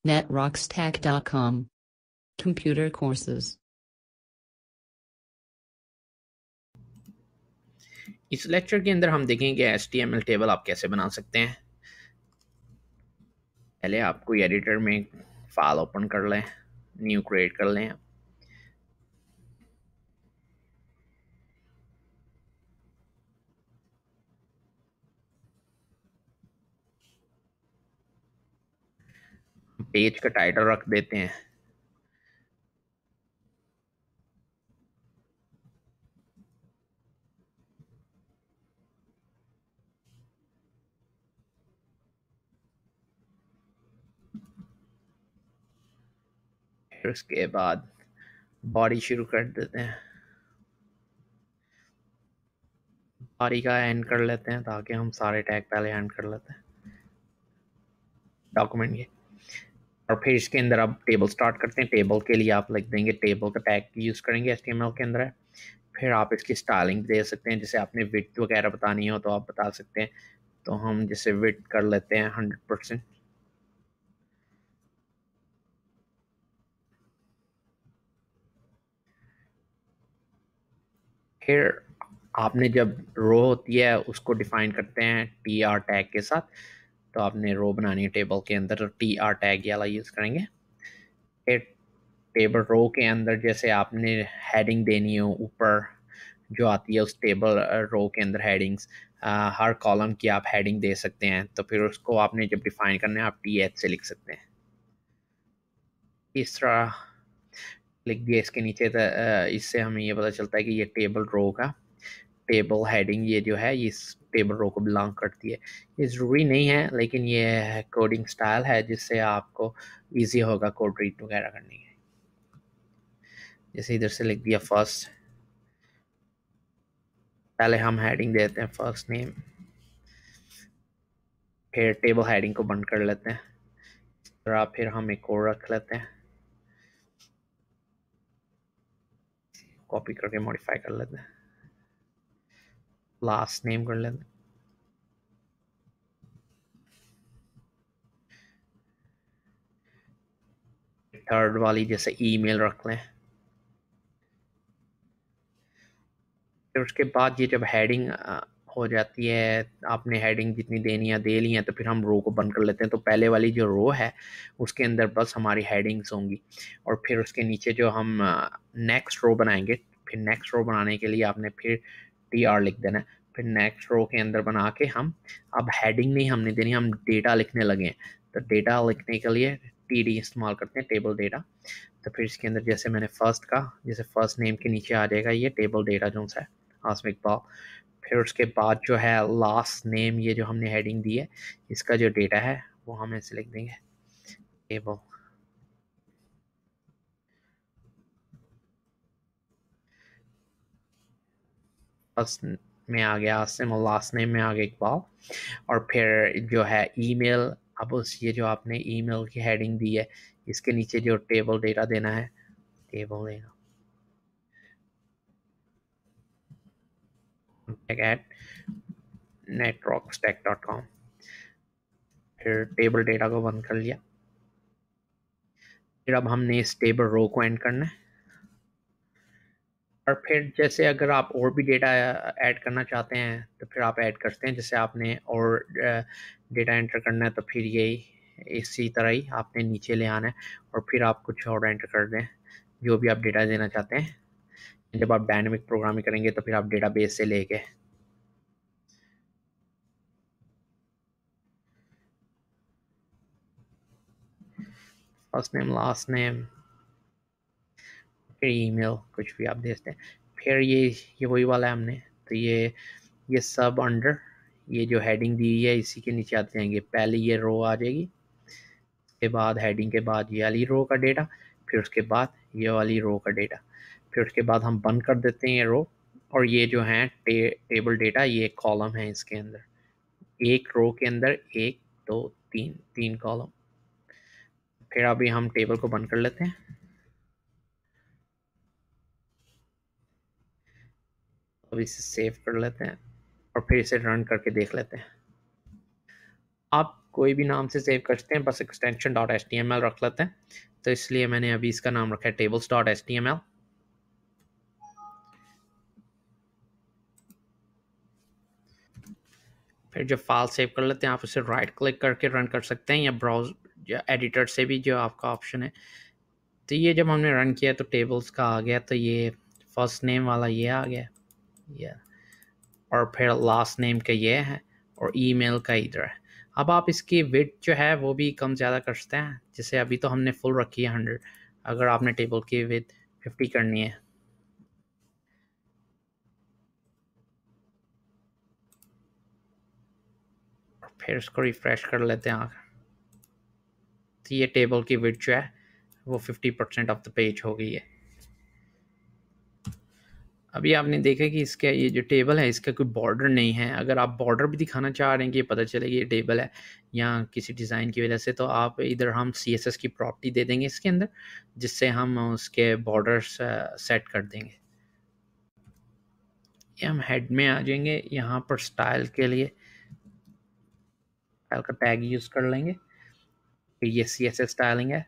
netrockstack.com. Computer courses. इस lecture के अंदर हम देखेंगे HTML टेबल आप कैसे बना सकते हैं। पहले आप कोई एडिटर में फाइल ओपन कर लें, न्यू क्रिएट कर लें। पेज का टाइटल रख देते हैं। फिर उसके बाद बॉडी शुरू कर देते हैं। बॉडी का एंड कर लेते हैं ताकि हम सारे टैग पहले एंड कर लेते हैं डॉक्यूमेंट के। और फिर इसके अंदर अब टेबल स्टार्ट करते हैं। टेबल के लिए आप लिख देंगे, टेबल का टैग यूज़ करेंगे HTML के अंदर है। फिर आप इसकी स्टाइलिंग दे सकते हैं, जैसे आपने विड्थ वगैरह बतानी हो तो आप बता सकते हैं। तो हम जैसे विड्थ कर लेते हैं 100%। फिर आपने जब रो होती है उसको डिफाइन करते हैं TR टैग के साथ। तो आपने रो बनानी है टेबल के अंदर तो TR टैग वाला यूज़ करेंगे। फिर टेबल रो के अंदर जैसे आपने हेडिंग देनी हो ऊपर जो आती है उस टेबल रो के अंदर हेडिंग्स, हर कॉलम की आप हेडिंग दे सकते हैं। तो फिर उसको आपने जब डिफाइन करना है आप TH से लिख सकते हैं। इस तरह लिख दिया इसके नीचे। इससे हमें ये पता चलता है कि ये टेबल रो का टेबल हेडिंग ये जो है इस टेबल रो को बिलोंग करती है। ये ज़रूरी नहीं है, लेकिन ये कोडिंग स्टाइल है जिससे आपको इजी होगा कोड रीड वगैरह करने के। जैसे इधर से लिख दिया फर्स्ट, पहले हम हेडिंग देते हैं फर्स्ट नेम। फिर टेबल हेडिंग को बंद कर लेते हैं। फिर हम एक और रख लेते हैं, कॉपी करके मॉडिफाई कर लेते हैं, लास्ट नेम कर लेते हैं। थर्ड वाली जैसे ईमेल रख लें। फिर उसके बाद ये जब हेडिंग हो जाती है, आपने हेडिंग जितनी देनी है दे ली है, तो फिर हम रो को बंद कर लेते हैं। तो पहले वाली जो रो है उसके अंदर बस हमारी हेडिंग्स होंगी। और फिर उसके नीचे जो हम नेक्स्ट रो बनाएंगे, फिर नेक्स्ट रो बनाने के लिए आपने फिर TR लिख देना है। फिर नेक्स्ट रो के अंदर बना के हम अब हेडिंग नहीं हमने देनी, हम डेटा लिखने लगे हैं। तो डेटा लिखने के लिए TD इस्तेमाल करते हैं, टेबल डेटा। तो फिर इसके अंदर जैसे मैंने फर्स्ट का, जैसे फर्स्ट नेम के नीचे आ जाएगा ये टेबल डेटा जो सा है, आसम इकबाल। फिर उसके बाद जो है लास्ट नेम, ये जो हमने हेडिंग दी है इसका जो डेटा है वो हम ऐसे लिख देंगे टेबल। फर्स्ट में आ गया आसिम और लास्ट नेम में आ गया इकबाल। और फिर जो है ईमेल, अब उस ये जो आपने ईमेल की हेडिंग दी है इसके नीचे जो टेबल डेटा देना है, टेबल डेटा at netrockstack.com। फिर टेबल डेटा को बंद कर लिया। फिर अब हमने इस टेबल रो को एंड करना है। और फिर जैसे अगर आप और भी डेटा ऐड करना चाहते हैं तो फिर आप ऐड करते हैं। जैसे आपने और डेटा एंटर करना है तो फिर यही इसी तरह ही आपने नीचे ले आना है और फिर आप कुछ और एंटर कर दें जो भी आप डेटा देना चाहते हैं। जब आप डायनेमिक प्रोग्रामिंग करेंगे तो फिर आप डेटाबेस से लेके फर्स्ट नेम लास्ट नेम फिर ईमेल कुछ भी आप देते हैं। फिर ये वही वाला है हमने। तो ये सब अंडर ये जो हेडिंग दी हुई है इसी के नीचे आते जाएंगे। पहले ये रो आ जाएगी, के बाद हेडिंग के बाद ये वाली रो का डेटा, फिर उसके बाद ये वाली रो का डेटा। फिर उसके बाद हम बंद कर देते हैं ये रो। और ये जो है टेबल डेटा ये कॉलम है, इसके अंदर एक रो के अंदर एक दो तीन तीन कॉलम। फिर अभी हम टेबल को बंद कर लेते हैं। अब इसे सेव कर लेते हैं और फिर इसे रन करके देख लेते हैं। आप कोई भी नाम से सेव करते हैं, बस एक्सटेंशन .html रख लेते हैं, तो इसलिए मैंने अभी इसका नाम रखा है tables.html। फिर जब फाइल सेव कर लेते हैं आप उसे राइट क्लिक करके रन कर सकते हैं या ब्राउज या एडिटर से भी, जो आपका ऑप्शन है। तो ये जब हमने रन किया तो टेबल्स का आ गया, तो ये फर्स्ट नेम वाला ये आ गया, ये, और फिर लास्ट नेम का ये है, और ईमेल का इधर है। अब आप इसकी विड्थ जो है वो भी कम ज़्यादा कर सकते हैं, जैसे अभी तो हमने फुल रखी है 100, अगर आपने टेबल की विड्थ 50 करनी है। फिर इसको रिफ्रेश कर लेते हैं आकर, तो ये टेबल की विड्थ जो है वो 50% ऑफ द पेज हो गई है। अभी आपने देखा कि इसका ये जो टेबल है इसका कोई बॉर्डर नहीं है। अगर आप बॉर्डर भी दिखाना चाह रहे हैं कि ये पता चले कि ये टेबल है या किसी डिज़ाइन की वजह से, तो आप इधर हम CSS की प्रॉपर्टी दे देंगे इसके अंदर, जिससे हम उसके बॉर्डर्स सेट कर देंगे। ये हम हेड में आ जाएंगे, यहाँ पर स्टाइल के लिए स्टाइल का टैग यूज़ कर लेंगे। ये CSS स्टाइलिंग है,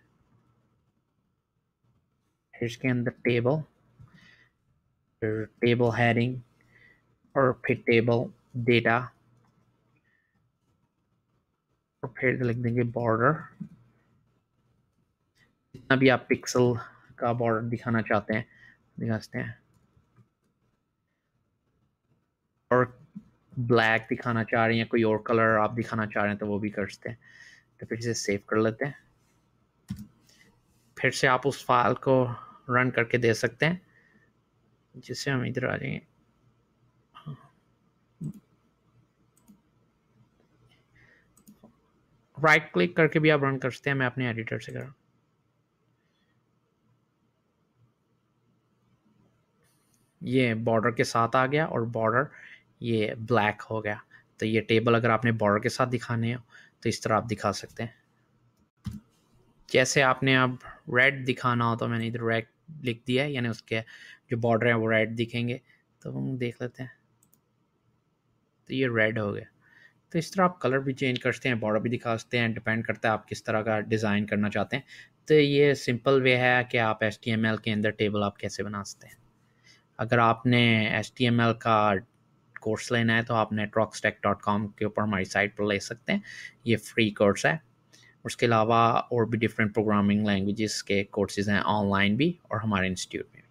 फिर इसके अंदर टेबल, फिर टेबल हेडिंग, और फिर टेबल डेटा, और फिर लिख देंगे बॉर्डर, जितना भी आप पिक्सल का बॉर्डर दिखाना चाहते हैं दिखा सकते हैं, और ब्लैक दिखाना चाह रहे हैं, कोई और कलर आप दिखाना चाह रहे हैं तो वो भी कर सकते हैं। तो फिर इसे सेव कर लेते हैं, फिर से आप उस फाइल को रन करके दे सकते हैं, जिससे हम इधर आ जाएंगे। राइट क्लिक करके भी आप रन कर सकते हैं, मैं अपने एडिटर से कर रहा हूँ। ये बॉर्डर के साथ आ गया और बॉर्डर ये ब्लैक हो गया। तो ये टेबल अगर आपने बॉर्डर के साथ दिखाने हो तो इस तरह आप दिखा सकते हैं। जैसे आपने अब रेड दिखाना हो तो मैंने इधर रेड लिख दिया है, यानी उसके जो बॉर्डर है वो रेड दिखेंगे। तो हम देख लेते हैं, तो ये रेड हो गया। तो इस तरह आप कलर भी चेंज कर सकते हैं, बॉर्डर भी दिखा सकते हैं, डिपेंड करता है आप किस तरह का डिज़ाइन करना चाहते हैं। तो ये सिंपल वे है कि आप HTML के अंदर टेबल आप कैसे बना सकते हैं। अगर आपने HTML का कोर्स लेना है तो आप netroxtech.com के ऊपर हमारी साइट पर ले सकते हैं, ये फ्री कोर्स है। उसके अलावा और भी डिफरेंट प्रोग्रामिंग लैंग्वेजेस के कोर्सेज हैं ऑनलाइन भी और हमारे इंस्टीट्यूट में।